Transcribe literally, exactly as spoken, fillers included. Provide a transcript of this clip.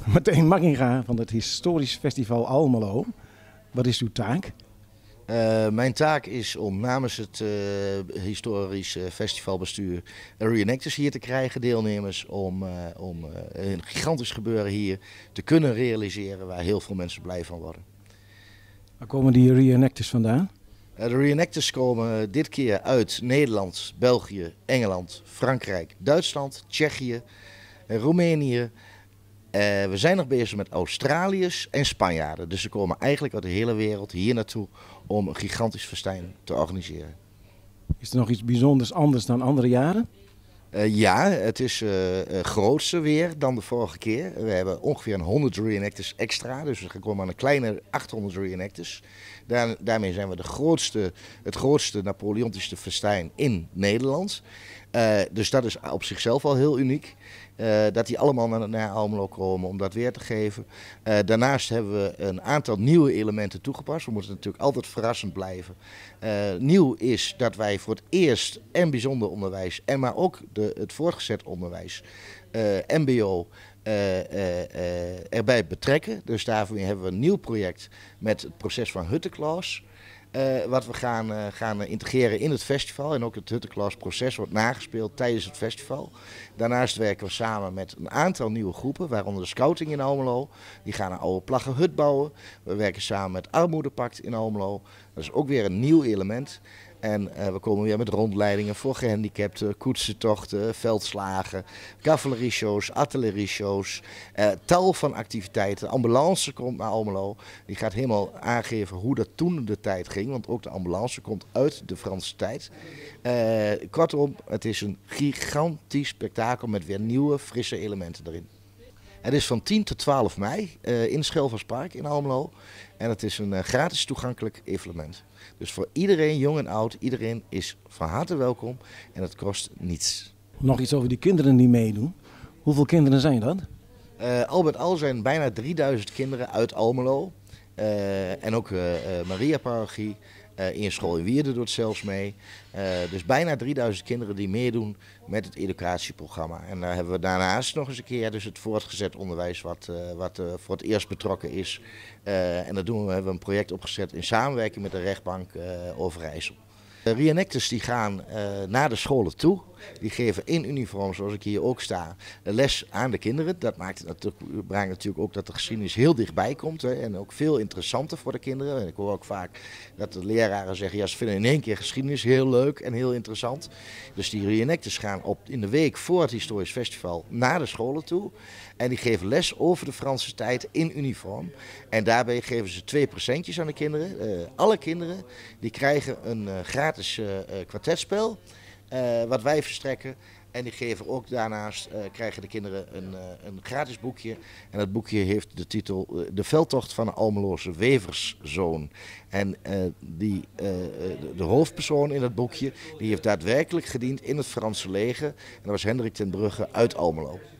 Martijn Makkinga van het Historisch Festival Almelo. Wat is uw taak? Uh, mijn taak is om namens het uh, historisch uh, festivalbestuur reenactors hier te krijgen, deelnemers, om, uh, om uh, een gigantisch gebeuren hier te kunnen realiseren waar heel veel mensen blij van worden. Waar komen die reenactors vandaan? Uh, de reenactors komen dit keer uit Nederland, België, Engeland, Frankrijk, Duitsland, Tsjechië, uh, Roemenië. Uh, we zijn nog bezig met Australiërs en Spanjaarden. Dus ze komen eigenlijk uit de hele wereld hier naartoe om een gigantisch festijn te organiseren. Is er nog iets bijzonders anders dan andere jaren? Uh, ja, het is uh, uh, grootser weer dan de vorige keer. We hebben ongeveer een honderd reenactors extra. Dus we komen aan een kleine achthonderd reenactors. Daar, daarmee zijn we de grootste, het grootste Napoleontische festijn in Nederland. Uh, dus dat is op zichzelf al heel uniek. Uh, dat die allemaal naar, naar Almelo komen om dat weer te geven. Uh, daarnaast hebben we een aantal nieuwe elementen toegepast. We moeten natuurlijk altijd verrassend blijven. Uh, nieuw is dat wij voor het eerst en bijzonder onderwijs, en maar ook de, het voortgezet onderwijs, uh, M B O, uh, uh, uh, erbij betrekken. Dus daarvoor hebben we een nieuw project met het proces van Hutteklas. Uh, wat we gaan, uh, gaan integreren in het festival. En ook het Hutteklas proces wordt nagespeeld tijdens het festival. Daarnaast werken we samen met een aantal nieuwe groepen, waaronder de Scouting in Almelo. Die gaan een oude plaggenhut bouwen. We werken samen met Armoedepact in Almelo. Dat is ook weer een nieuw element. En uh, we komen weer met rondleidingen voor gehandicapten, koetsentochten, veldslagen, cavalerie-shows, artillerie-shows, uh, tal van activiteiten. De ambulance komt naar Almelo. Die gaat helemaal aangeven hoe dat toen de tijd ging, want ook de ambulance komt uit de Franse tijd. Uh, kortom, het is een gigantisch spektakel met weer nieuwe, frisse elementen erin. Het is van tien tot twaalf mei uh, in Schelverspark in Almelo. En het is een uh, gratis toegankelijk evenement. Dus voor iedereen, jong en oud, iedereen is van harte welkom en het kost niets. Nog iets over die kinderen die meedoen. Hoeveel kinderen zijn dat? Uh, al met al zijn bijna drieduizend kinderen uit Almelo. Uh, en ook uh, uh, Maria-parochie. Uh, in school in Wierden doet zelfs mee. Uh, dus bijna drieduizend kinderen die meedoen met het educatieprogramma. En daar hebben we daarnaast nog eens een keer dus het voortgezet onderwijs wat, uh, wat uh, voor het eerst betrokken is. Uh, en dat doen we, we hebben een project opgezet in samenwerking met de rechtbank uh, Overijssel. De reenactors die gaan uh, naar de scholen toe. Die geven in uniform, zoals ik hier ook sta, de les aan de kinderen. Dat maakt het natuurlijk, brengt natuurlijk ook dat de geschiedenis heel dichtbij komt. Hè, en ook veel interessanter voor de kinderen. En ik hoor ook vaak dat de leraren zeggen, ja, ze vinden in één keer geschiedenis heel leuk en heel interessant. Dus die reenactors gaan op, in de week voor het historisch festival naar de scholen toe. En die geven les over de Franse tijd in uniform. En daarbij geven ze twee presentjes aan de kinderen. Uh, alle kinderen die krijgen een uh, gratis uh, kwartetspel. Uh, wat wij verstrekken. En die geven ook daarnaast, uh, krijgen de kinderen een, uh, een gratis boekje. En dat boekje heeft de titel uh, De veldtocht van een Almeloze weverszoon. En uh, die, uh, de, de hoofdpersoon in dat boekje, die heeft daadwerkelijk gediend in het Franse leger. En dat was Hendrik ten Brugge uit Almelo.